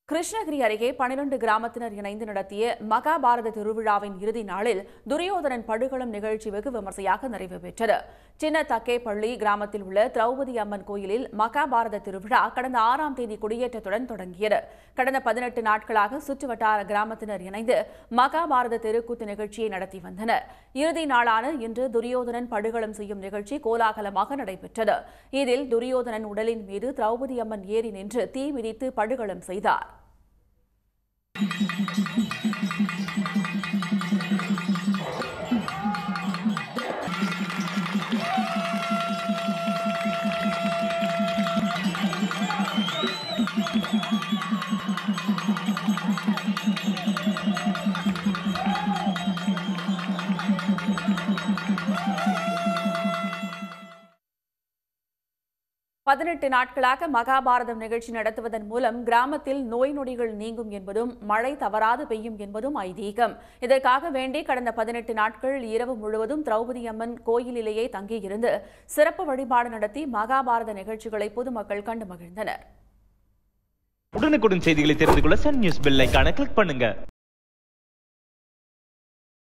கிருஷ்ணகிரி அருகே 12 கிராமத்தினர் இணைந்து நடத்திய மகாபாரத திருவிழாவின் இறுதி நாளில் துரியோதனன் படுகளம் நிகழ்ச்சி வெகு விமர்சையாக நிறைவு பெற்றது. சின்ன தக்கேப்பள்ளி கிராமத்தில் உள்ள திரௌபதி அம்மன் கோயிலில் மகாபாரத திருவிழா கடந்த 6ஆம் தேதி கொடியேற்றத்துடன் தொடங்கியது. கடந்த 18 நாட்களாக சுற்றுவட்டார கிராமத்தினர் இணைந்து மகாபாரத தெருக்கூத்து நிகழ்ச்சியை நடத்தி வந்தனர். இறுதி நாளான இன்று துரியோதனன் படுகளம் செய்யும் நிகழ்ச்சி கோலாகலமாக நடைபெற்றது. இதில் துரியோதனன் உடலின் மீது திரௌபதி அம்மன் ஏறி நின்று தீ மிதித்து படுகளம் செய்தார். பதினெட்டு நாட்களாக மகாபாரதம் நிகழ்ச்சி நடத்துவதன் மூலம் கிராமத்தில் நோய் நொடிகள் நீங்கும் என்பதும் மழை தவறாது பெய்யும் என்பதும் ஐதீகம். இதற்காக வேண்டி கடந்த 18 நாட்கள் இரவு முழுவதும் திரௌபதி அம்மன் கோயிலிலேயே தங்கியிருந்து சிறப்பு வழிபாடு நடத்தி மகாபாரத நிகழ்ச்சிகளை பொதுமக்கள் கண்டு மகிழ்ந்தனர். உடனுக்குடன் செய்திகளை தெரிந்து கொள்ள சன் நியூஸ் பெல் ஐகானை கிளிக் பண்ணுங்க.